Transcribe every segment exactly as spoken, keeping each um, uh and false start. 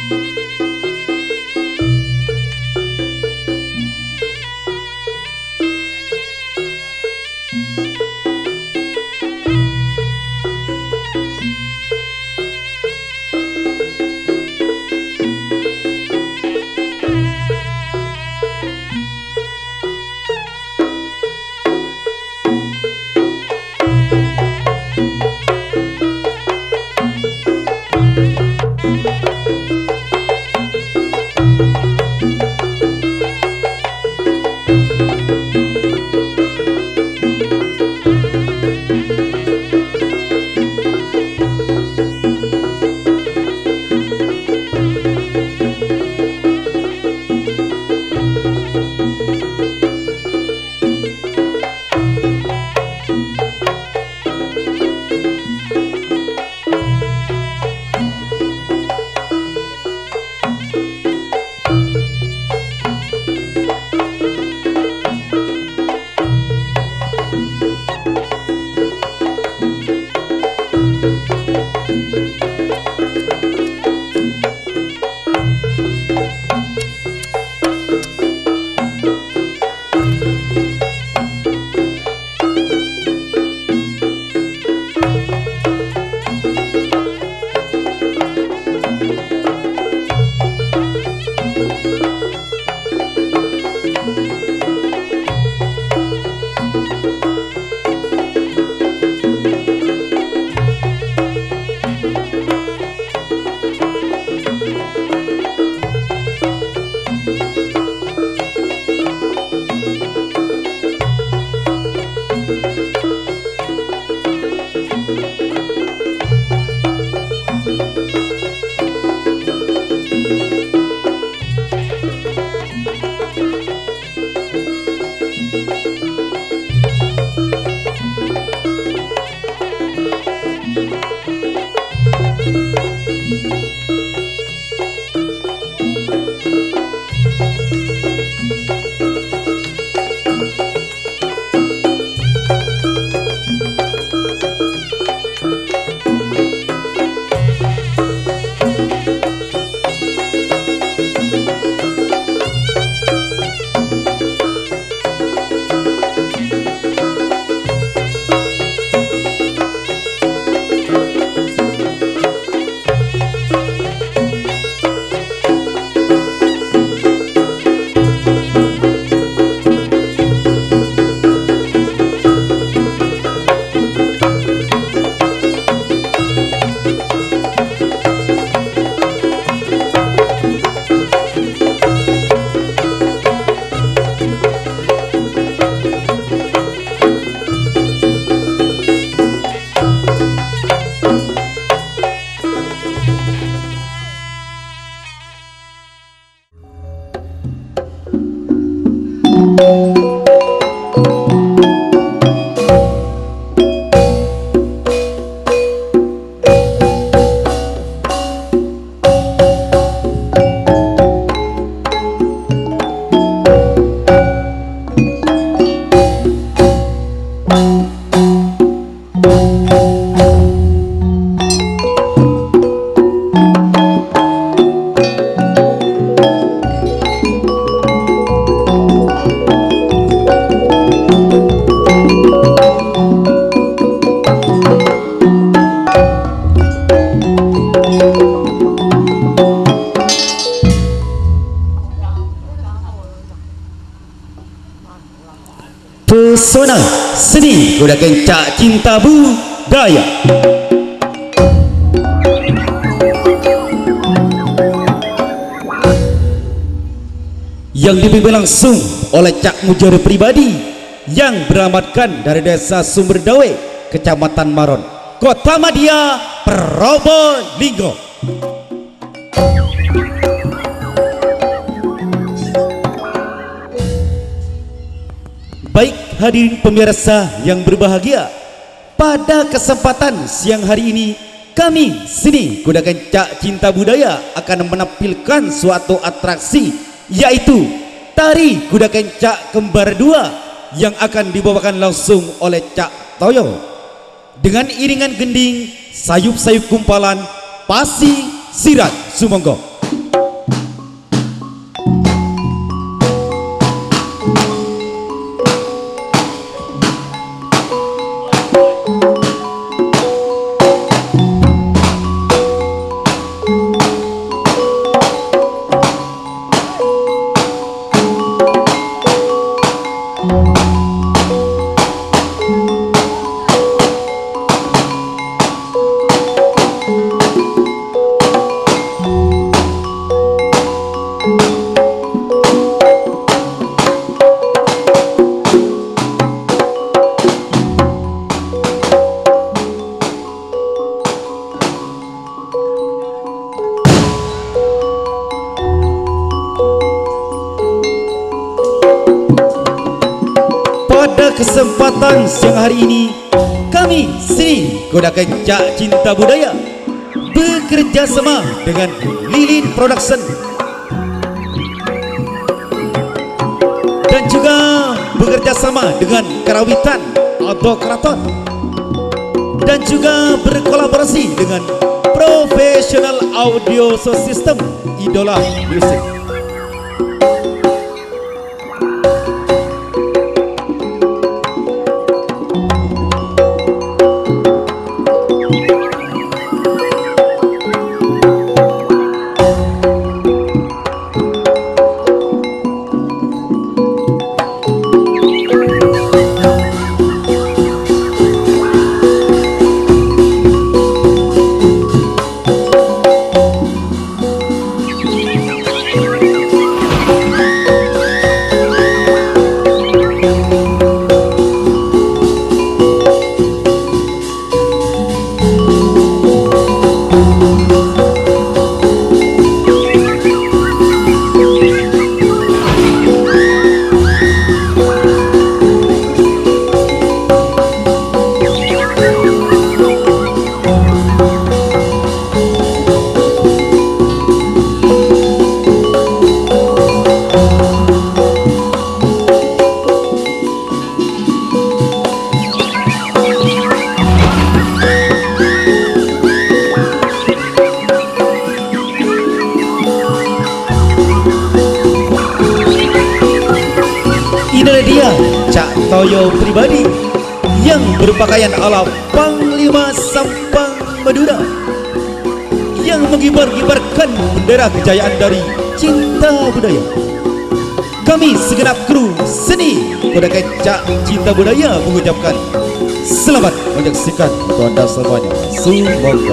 Pesona seni kuda kencak cinta budaya. Yang dipimpin langsung oleh Cak Mujari pribadi yang beralamatkan dari Desa Sumberdawe, Kecamatan Maron, Kota Madia, Probolinggo. Baik hadirin pemirsa yang berbahagia, pada kesempatan siang hari ini kami sini kuda kencak cinta budaya akan menampilkan suatu atraksi, yaitu tari kuda kencak kembar dua yang akan dibawakan langsung oleh Cak Toyo dengan iringan gending, sayup-sayup kumpalan, pasi, sirat, sumonggo. kesempatan siang hari ini, kami sini Kodakan Cak Cinta Budaya bekerja sama dengan Lilin Production dan juga bekerja sama dengan Karawitan atau Keraton, dan juga berkolaborasi dengan Professional Audio System Idola Music. Inilah dia Cak Toyo pribadi yang berpakaian ala Panglima Sampang Madura, yang mengibar-gibarkan bendera kejayaan dari Cinta Budaya. Kami segenap kru seni Kodakan Cak Cinta Budaya mengucapkan selamat menyaksikan untuk anda semuanya. Semoga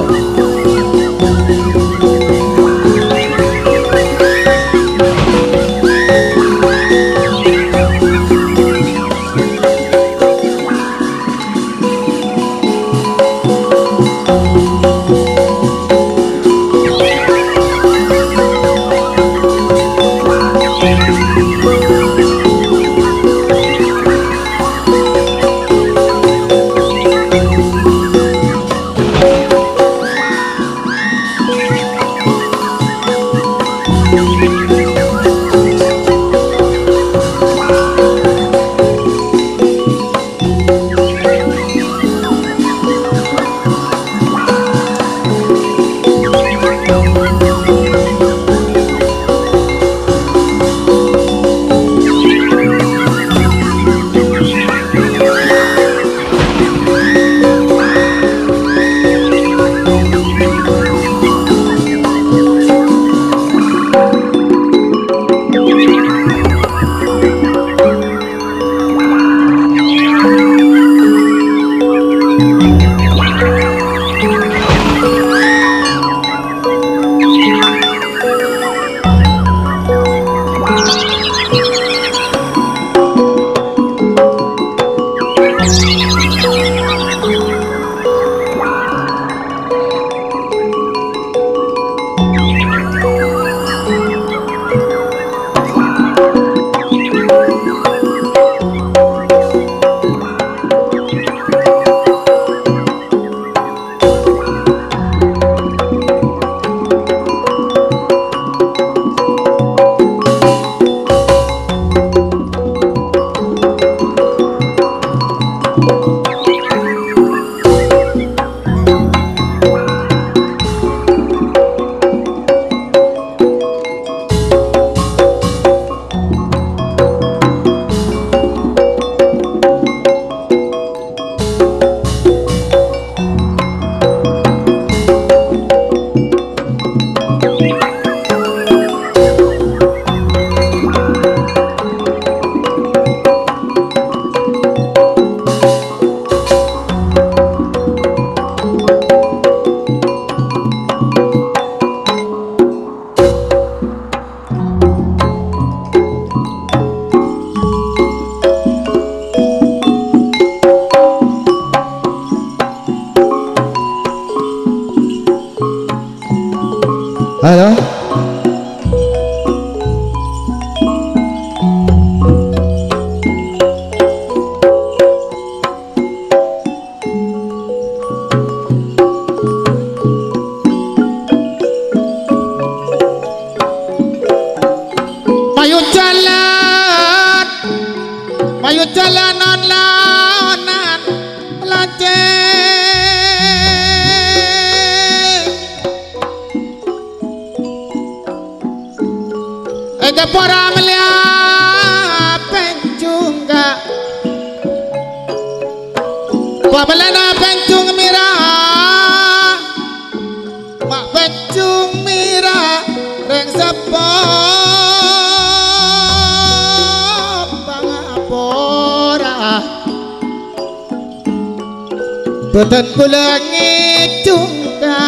Halo. Ega pora melia pencungga Pabalana pencung mira mak pencung mira reng sepo pangapora beten kula ngicungga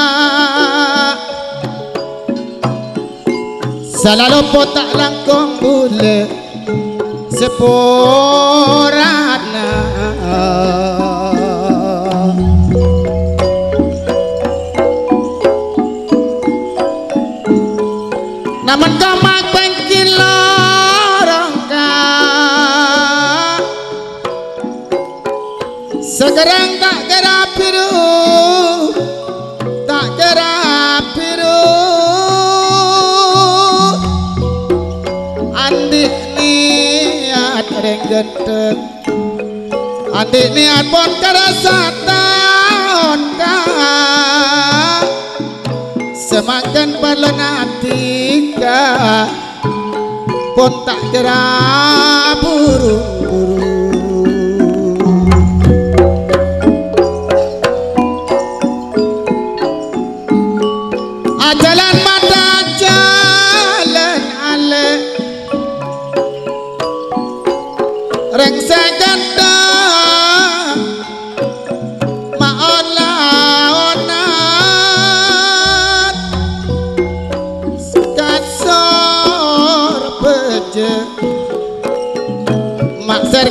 Salalu potak langkong bule seporana namun kamak bengkil lorongka sekarang tak kira biru tak kira biru andik niat reng gendeng andik niat pon kerasa tahun kah semakin balon atika pun tak kira buru-buru jalan mata jalan ale reng seganda maola onat kasor beje makser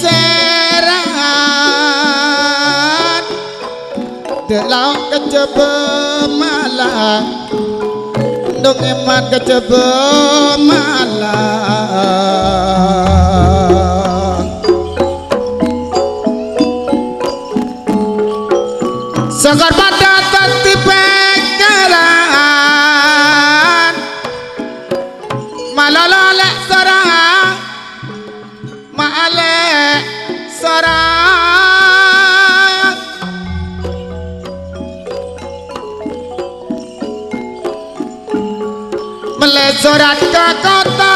geseran delau kecebe malang dong eman kecebe malang sekar pada tati pekaran malalolek sorang maalek sorang melesorat ke kota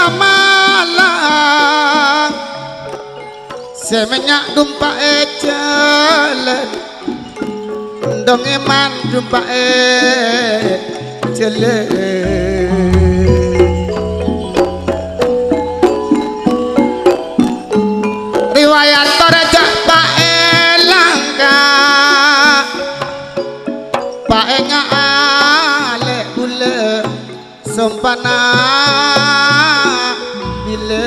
Malang semenyak dumpa e jalan dong eman dumpa e jalan riwayat torejak Pak e langka Pak e ngaalek bule sompana bila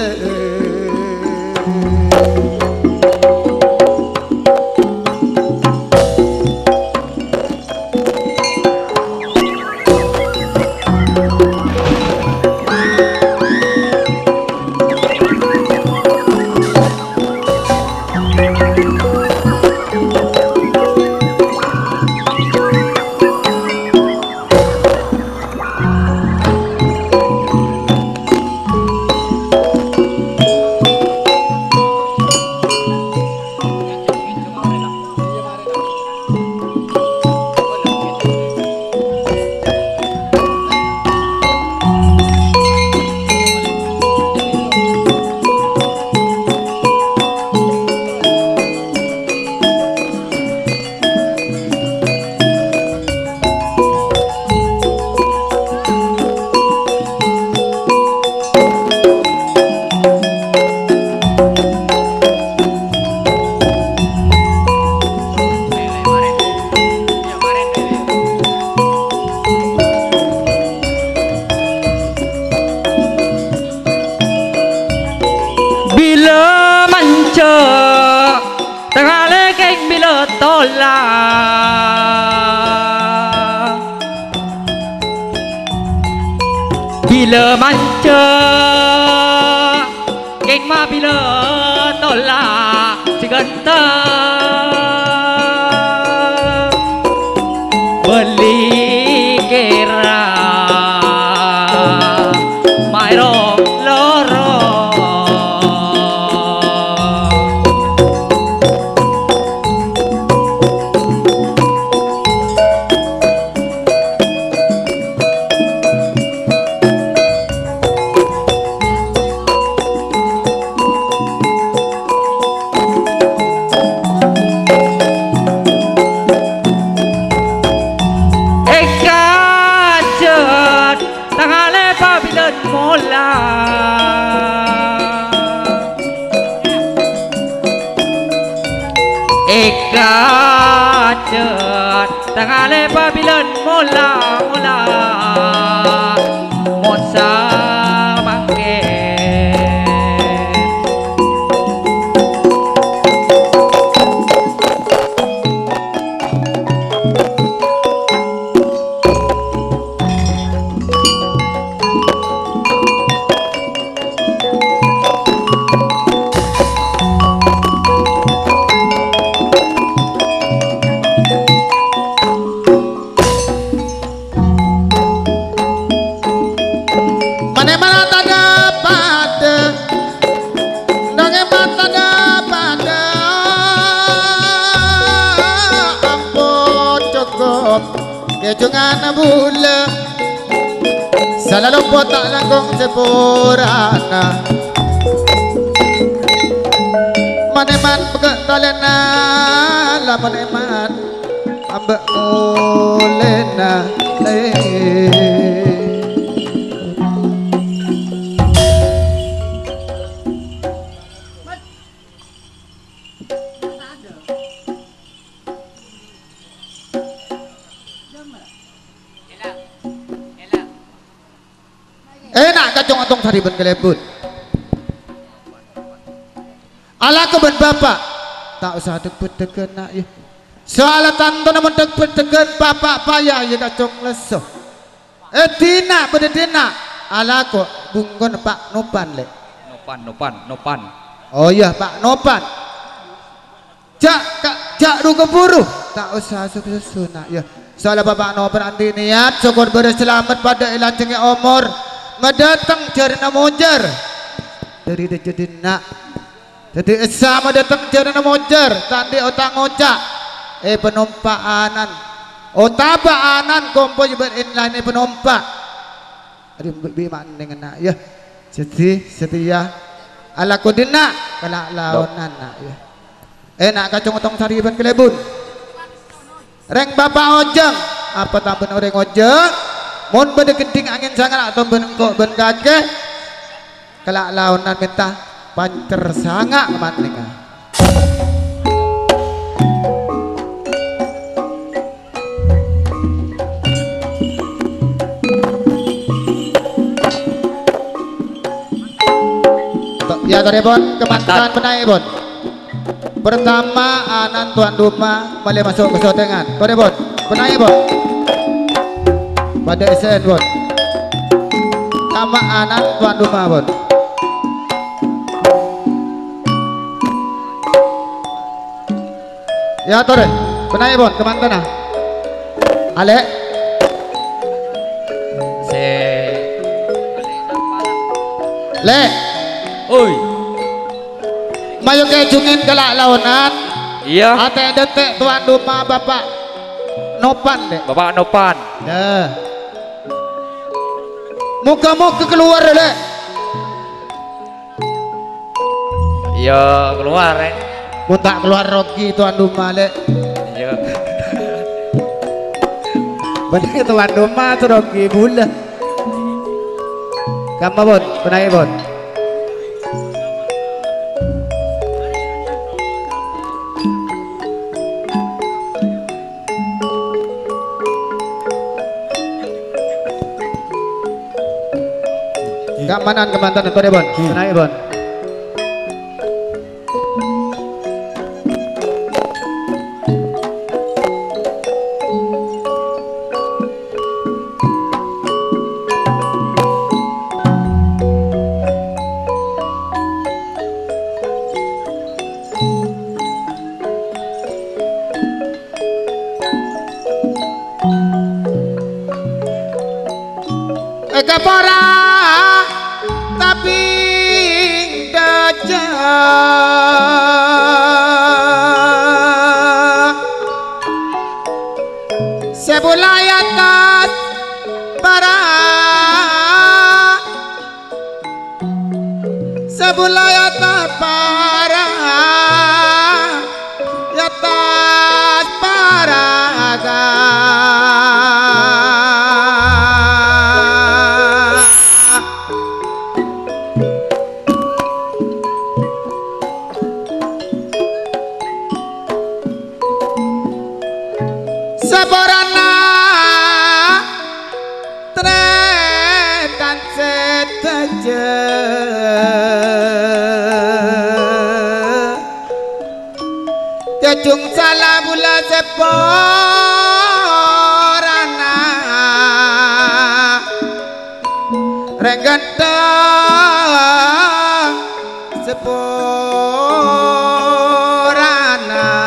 bila manca geng ma bila tolak ciganta beli kera mairo loro bilen mola Eka cet tangale pabilen mola mola Monsa mangke Kejungan bula Salah lupa tak langkong sepurana Maneman pegak talena lah maneman Ambek mulena leh enak kacung atong tariban kelebut ala ke ben bapak tak usah deket-deket nak ya soal tanto namun deket-deket bapak payah ya kacung leso eh dina pada dina ala kok bungkon pak nopan le nopan nopan nopan oh iya pak nopan jak kak jak ru keburu tak usah susu nak ya soal bapak nopan anti niat syukur berselamat pada ilancengnya umur mendatang jarina monjar dari jadi nak jadi sama datang jarina monjar tadi otak ngocak eh penumpaanan otabaanan kompo juga inline penumpak ada biman dengan nak ya jadi setia ala kodina kalau lawanan nak ya enak kacung otong sariban kelebun reng bapak ojeng apa tambah orang ojeng mon benda kenting angin sangat atau benengkok ben kakek kelak launan minta pancer sangat kemantingan ya tadi bon kemantangan benai bon pertama anan tuan rumah boleh masuk ke sotengan tadi bon benai bon pada S N bon sama anak tuan rumah bon ya tore benai bon kemana ale se le oi mayo kejungin kelak launan iya ate detek tuan rumah bapak nopan dek bapak nopan ya muka-muka keluar dek iya keluar eh mau tak keluar rogi tuan rumah dek iya bener tuan rumah tuh rogi bulan kamu bon benai bon keamanan kemantan itu deh bon benai bon Eka para tapi daja sebulayatan para sebulayatan para yatas paraga kan seteje jajung salah bula seporana regata seporana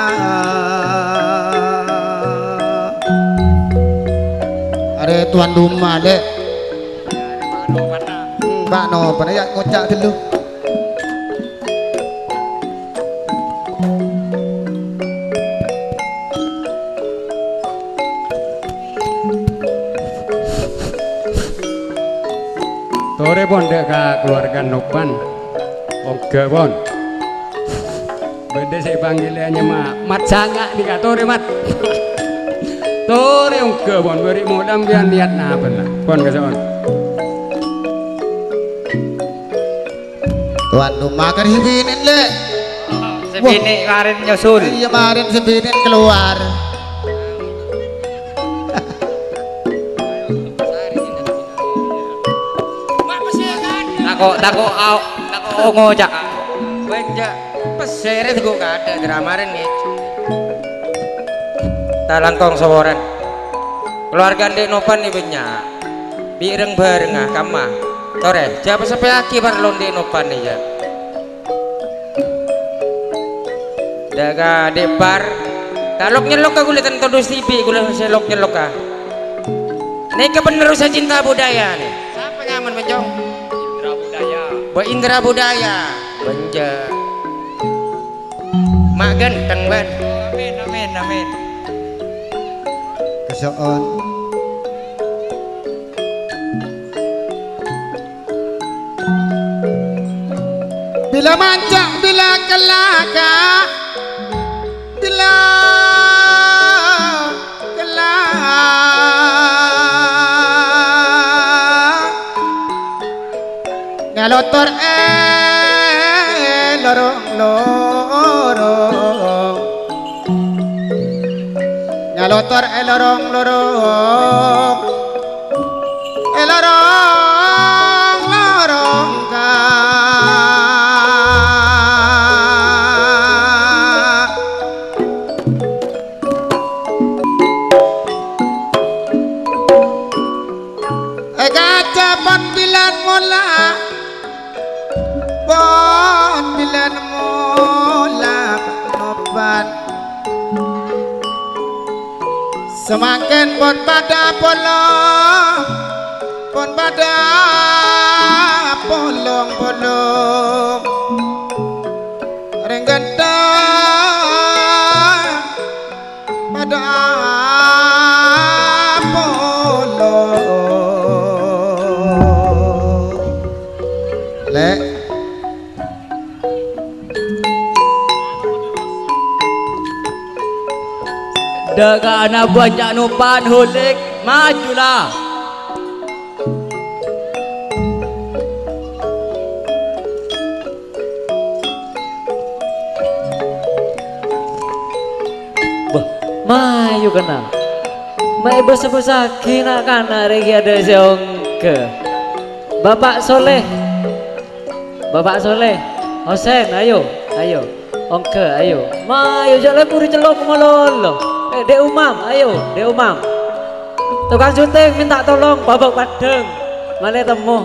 are tuan rumah dek Pak no pada ya ngocak dulu Tore pon dek ka keluarga Nopan oke pon beda saya panggilannya mak mat sangat di Tore mat Tore oke pon beri modam biar lihat nah benar pon kasaon tuan rumah kan hibinin le Sebini kemarin nyusul. iya kemarin sebinin keluar Tako tako au tako ngojak. Benja pesere tuh gak ada dramarin nih. Talangkong saworan. Keluarga Dek Nopan nih banyak. Bireng bareng ah kamah. Tore, siapa sampai aki parlon Dek Nopan nih ya. Daga depar. Talok nyelok aku lihat todus T V, gula selok nyelok ah. Nih kebenerusan cinta budaya nih. Siapa nyaman bencong? Ba Indra Budaya Banja mak ganteng ban amin amin amin kesoon bila mancak bila kelaka bila kelaka ngalotor eh lorong lorong ngalotor eh lorong lorong eh lorong lorong ka eh kaca pan bilan mola pon bilan mola Nopan semakin pon pada polong pon pada polong polong renggenta pada polong lek Daga anak banyak Nopan holik majulah. Bah, mayu kena. Mai besar-besar kira kana regi ada seongke. Bapak Soleh. Bapak Soleh. Hosen ayo, ayo. Ongke ayo. Mayu jalan puri celok malolo. Eh, Dek Umam, ayo, Dek Umam. Tukang syuting minta tolong babak padeng. Male temu.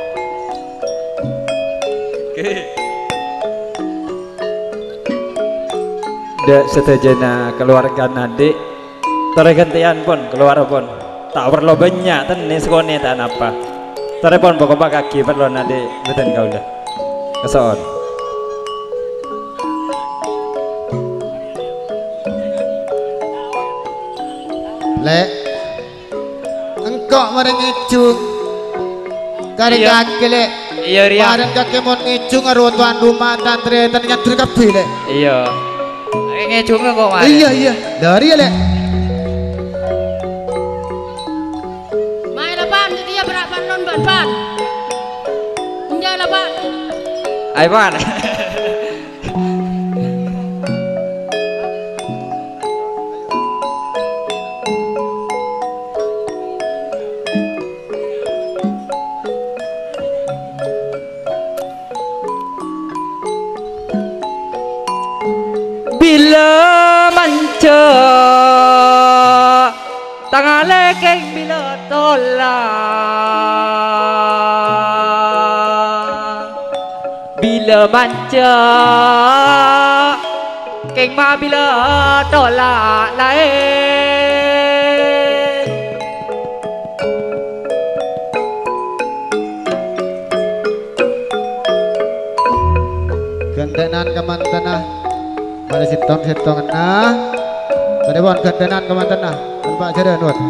Oke. Dek setejana keluarga Nadik. Tore gantian pun keluar pun. Tak perlu banyak tenis kone tak apa. Tore pun bapak kaki perlu Nadik beten kau dah. Kesoon. lek engkau mari ngicung kari kaki lek iya ria karen kaki mau ngicung karo tuan rumah tantri ternyata dari kabeh lek iya ngecunge kok mas iya iya dari lek mai lapan dia berapa non ban ban enggak lapan ayo pan keng bila tolak bila manca keng ma bila tolak lain gentenan kemantanah pada sitong sitong nah pada bon gentenan kemantanah Pak Jaran buat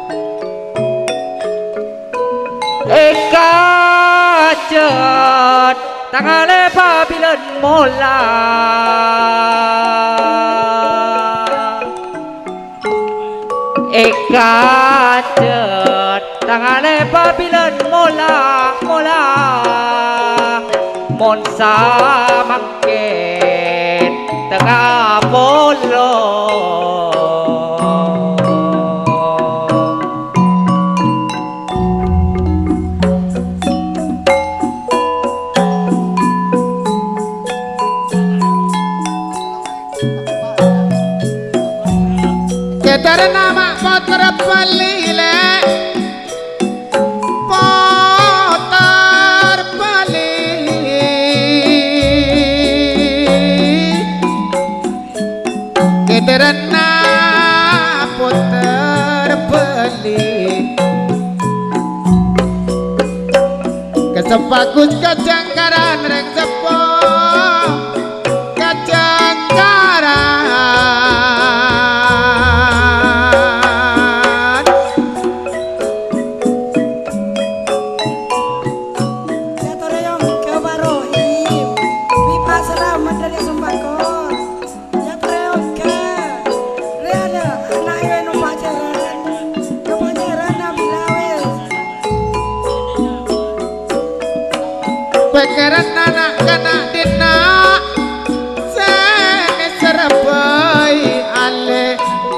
eka cet tangale pabilan mola eka cet tangale pabilan mola mola monsa makin tengah polo Ketarna mak potra palile potar pali Ketarna potar pali Kesepakus kacangkaran rek sepo kacangkaran Pikiran anak kena dina sene serapai ale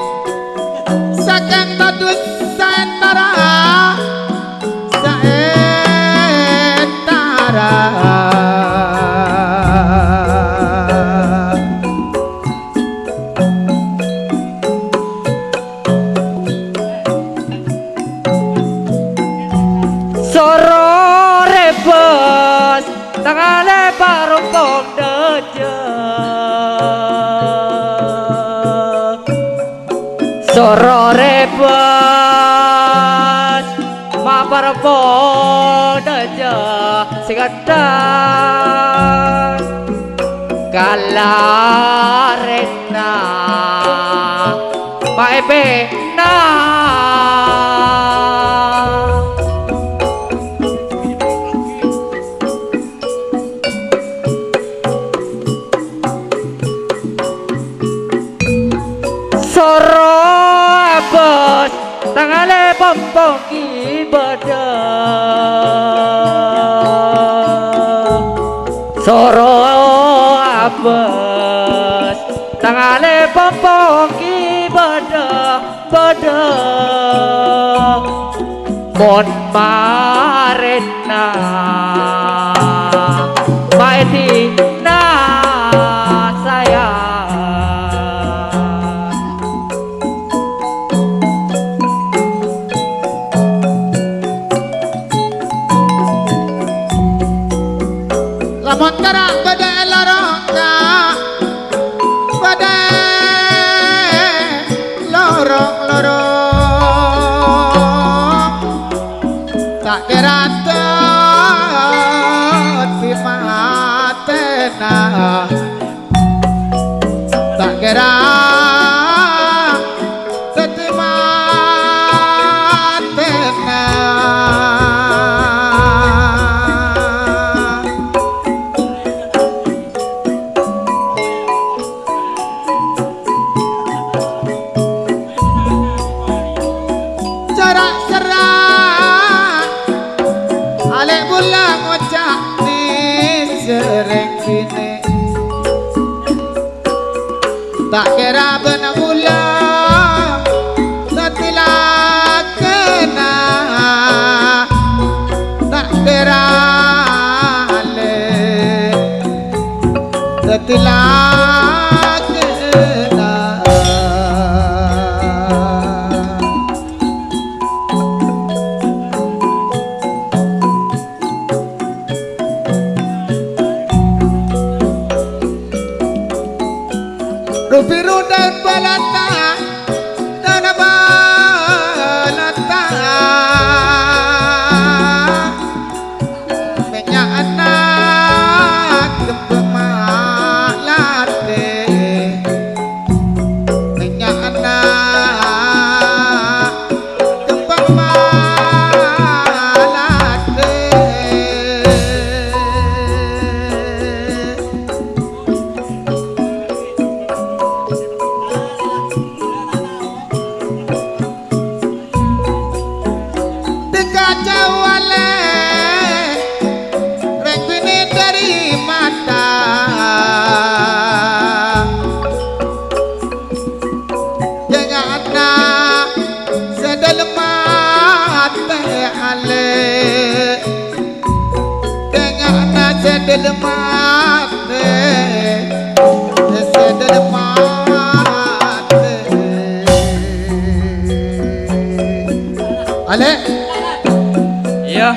sakan tadus saentara saentara soro rebes tangale parupong deje soro rebes ma parupong deje singadan kalarena ma ebe na soro abes tangale pompong ibada soro abes tangale pompong ibada bada mon marena maeti na saya lamun tara bade larongga bade lorong lorong tak kira pimatena tak kira tak kira benar bulan setilah kena tak kira ale setilah kena biru daun balata daun balata minyak anak kembang malate minyak anak kembang malate Jawale rengkini dari mata jangan sedalam mata ale jangan sedalam mata sedalam mata ale iya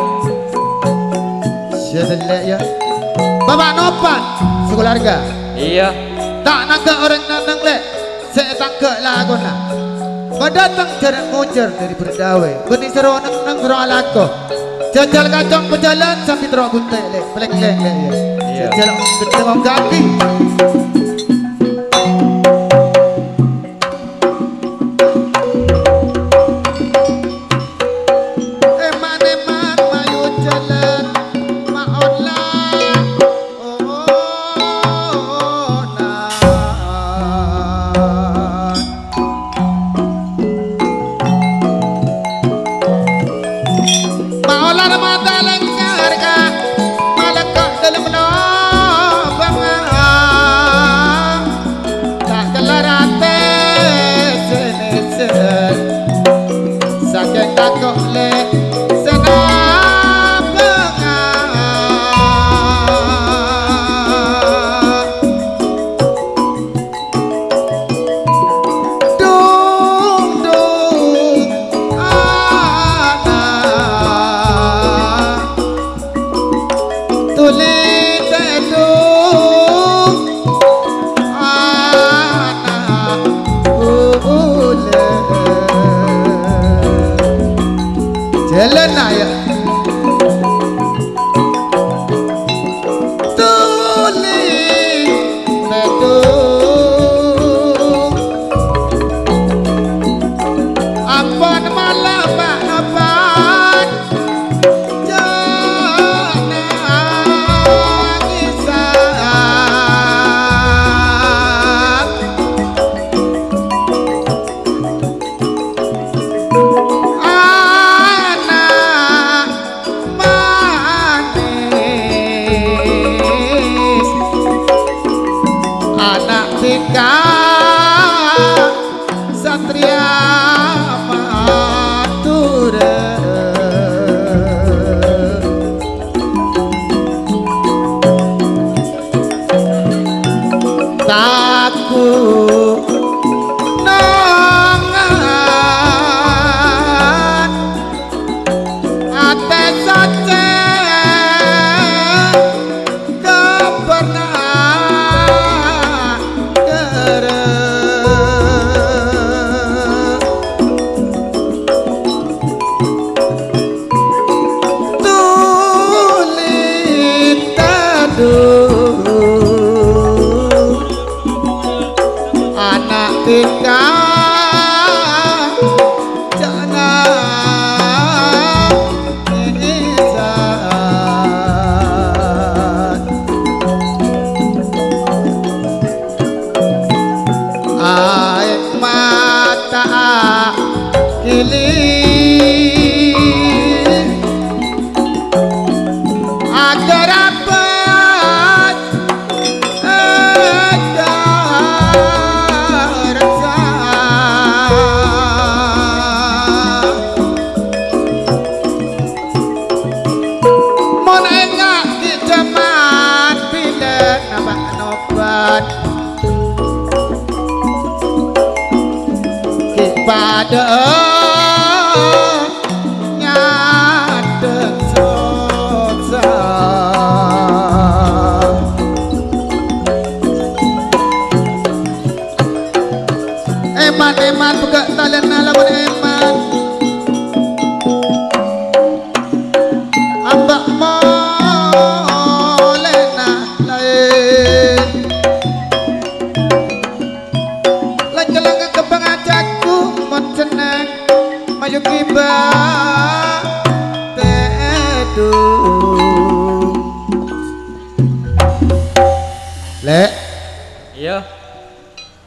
Syedele ya Bapak Nopan sekeluarga iya tak nangka orang nanang le saya tangka lagu na mendatang jarak muncir dari berdawai benih seru nang nang seru alako jajal kacang berjalan sampai terok guntai le pelek le le ya jajal ketengok kaki pada nyadeng soksa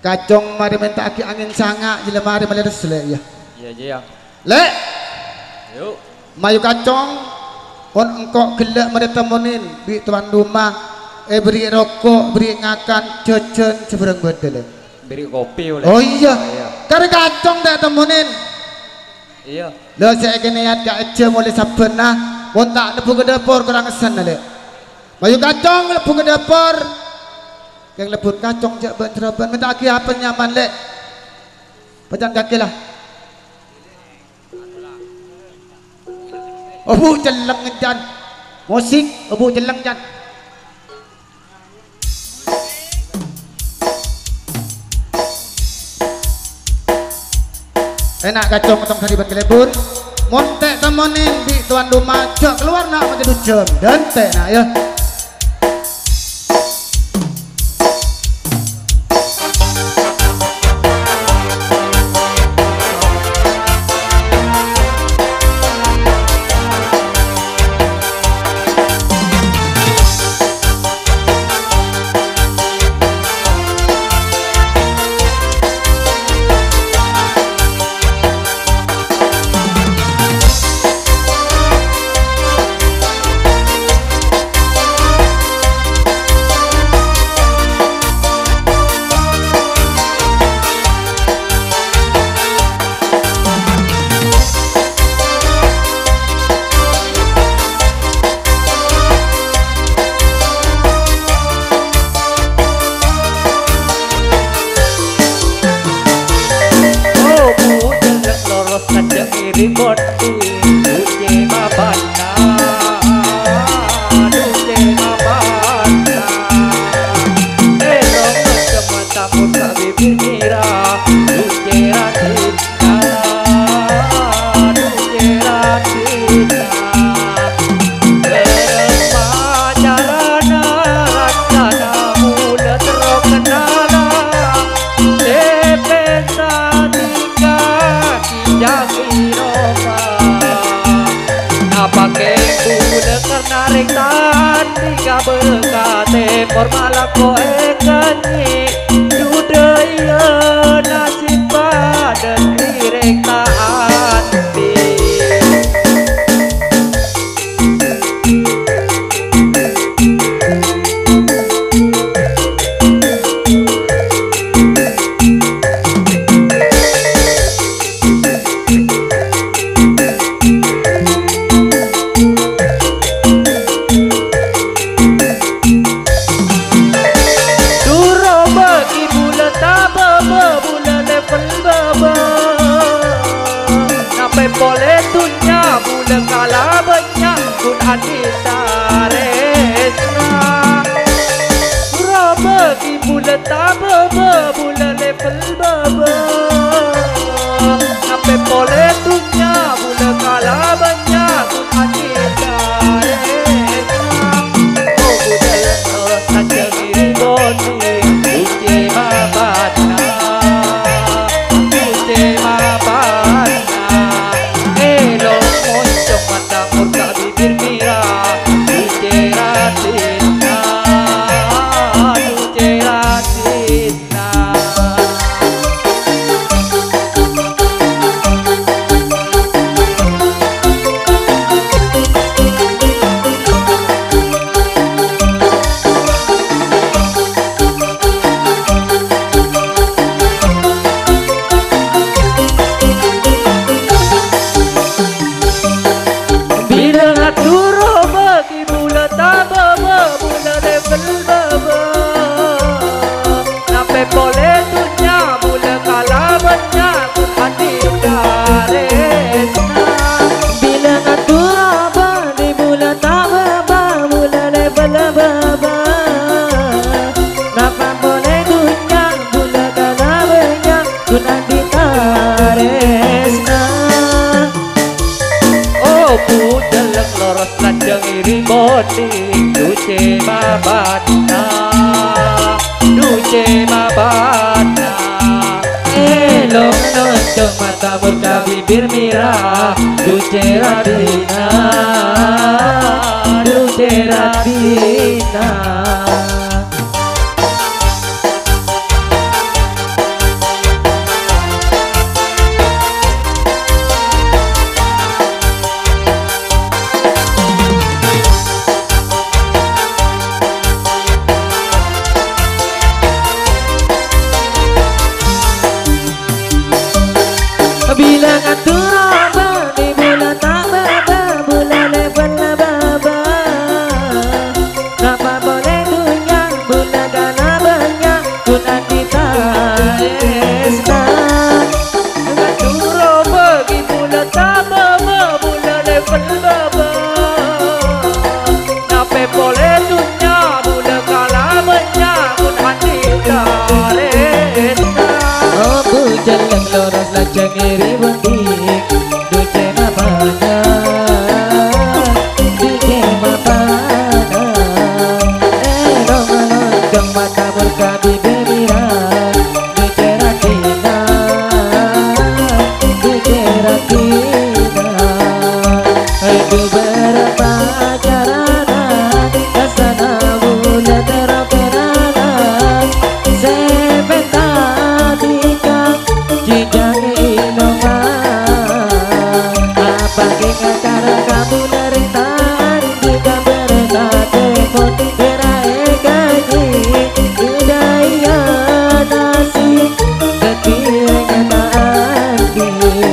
Kacong mari minta aki angin sangak jila mari maleres le ya. Iya Jaya. Le. Yuk. Mayu kacong pon engkau gelak mari temunin bi tuan rumah eh beri rokok, beri ngakan cecen seberang bedel. Beri kopi oleh. Oh iya. Karena kacong tak temunin. Iya. Lo saya kena niat gak aja mulai sabena pon tak lebu ke dapur kurang kesan le. Mayu kacong lebu ke dapur. Yang lebut kacong jak bentroban minta aki apa nyaman le. Pejan kaki lah. Obu jeleng ngejan. Musik obu jeleng jan. Enak kacong tong kari bagi lebur. Montek temenin di tuan rumah jak keluar nak macam dujem dan teh nak ya. Bibir mirah, Duce Radina, Duce Radina. lajeng iri wendik duce mapana duce mapana eh dong lonjong mata murka bibir mirah duce ratina duce ratina aduh berapa carana kasana bula teroperana sepeta dika jijang inoma apa kena cara kamu neritaan jika berita telepon berai gaji budaya nasi ketirnya taati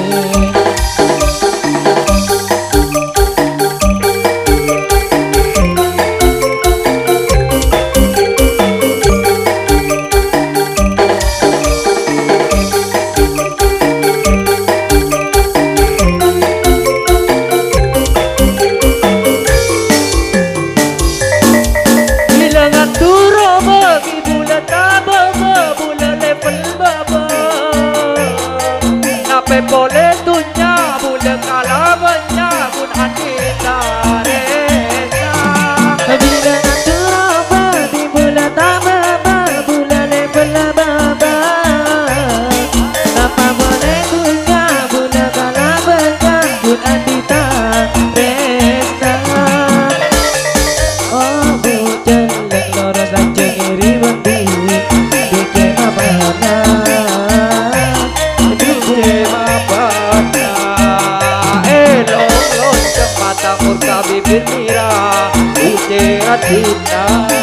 boleh tunya bule kalabanya pun hati taresa bila naturoba di bula tamaba bula level baba apa boleh tunya bule kalabanya pun hati taresa oh bujan lek loro saja ngiri wendi bikin apa murka bibir mirah duce ratina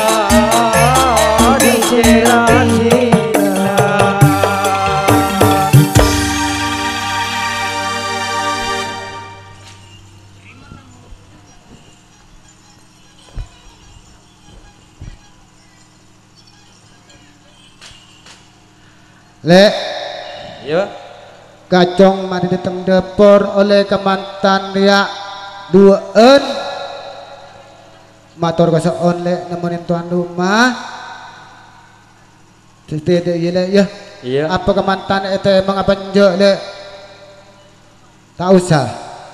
duce ratina Lek ya kacong mati diteng depor oleh kemantan ria dua en motor kasoon lek nemenin tuan rumah tidak ya lek ya iya apa kemantan itu emang apa njok lek tak usah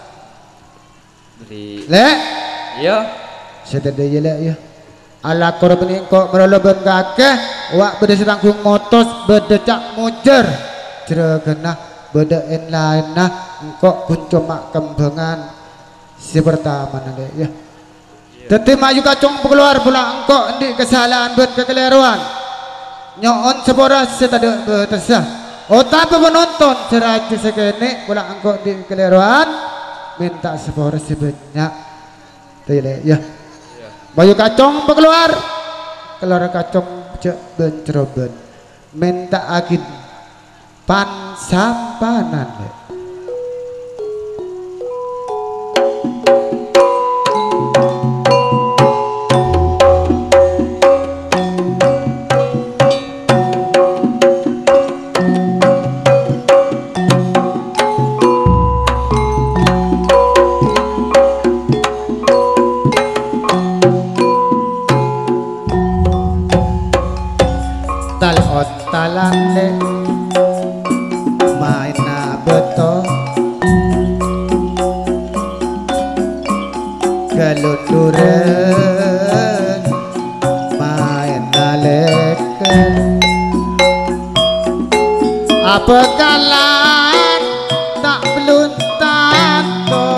dari lek iya tidak ya lek ya ala korban ini kok meroloban kakek wak beda serangkung motos beda cak mujer jeragana beda en lain nah engkau kuncomak kembangan si pertama nanti ya tetapi maju kacung keluar pula engkau di kesalahan buat kekeliruan nyon sepora setada betesah oh tapi penonton seraju sekene pula engkau di kekeliruan minta sepora sebanyak tidak ya maju kacung keluar keluar kacung cek benceroban minta agin pan sampanan deh. Talon talan le main na beto galunduran main na leken apa kalan tak belum tanto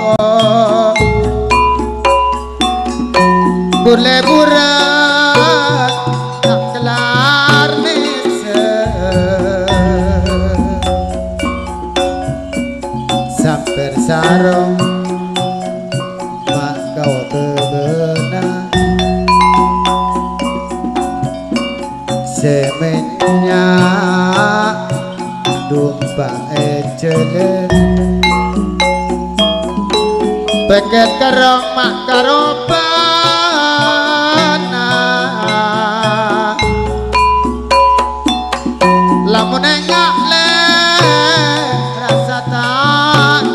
boleh buran tak kelar sampai sarong mak kau tebenang semenya dumpang ecelen peket kerong mak karopana lamun engak le rasa tak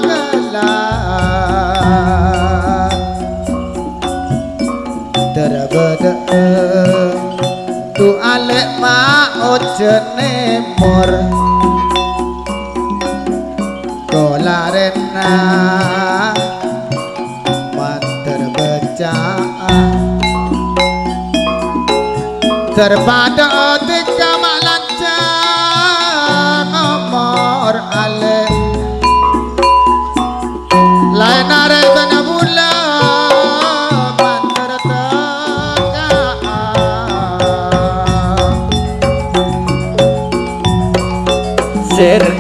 kelar terbeda tu alek mak ojene mor larena terpecah terpada tiga malanca nomor ale lain are bana bula banter teka ser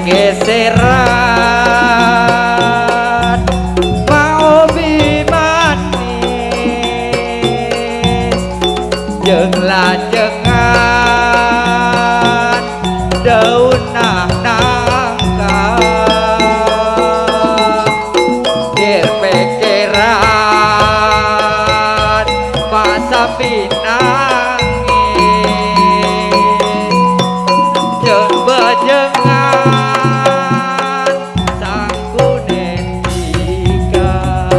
geseran mau bimanis jeung lajengan daun nangka dir pikiran masa pinangis jeung bejengan sangkunen tiga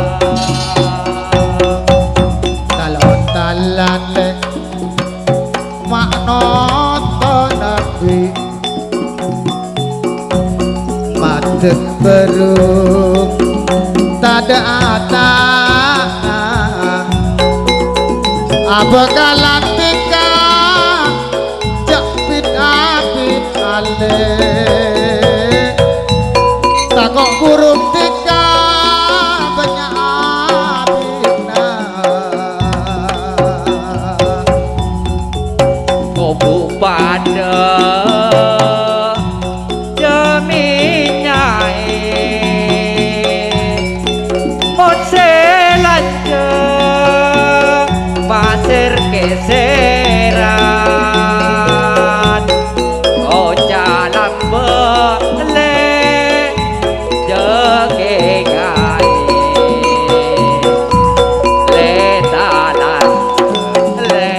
talon talate mak nonton nabi mate berung tada ata apa galantika japit apit ale takok burung tika banyak apitna kobu pada demi nyai mon selanjeng pasir keseran oh jalan bele jegengai le talas le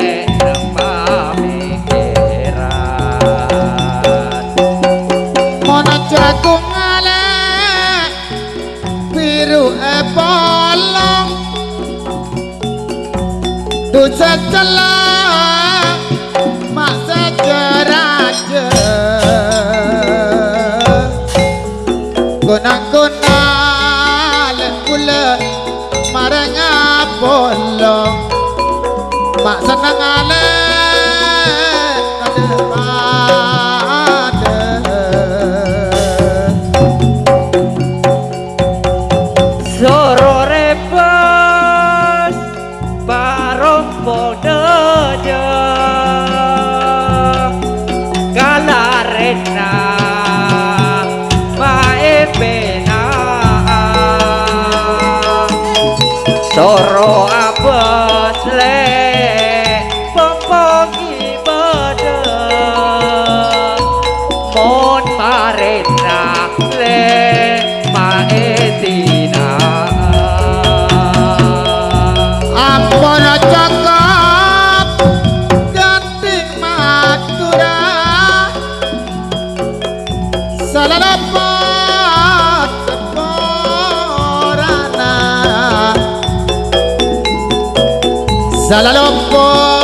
pamikiran mona jagung ale biru e polong du setelah mak sejeraje guna-guna le kula marang apolong mak seneng ale ada Soro repes barompo deja kalarena maepena soro apes le pompogi bede mon marena le maetina ampun cakap ganting matura salalapat temporana salalopot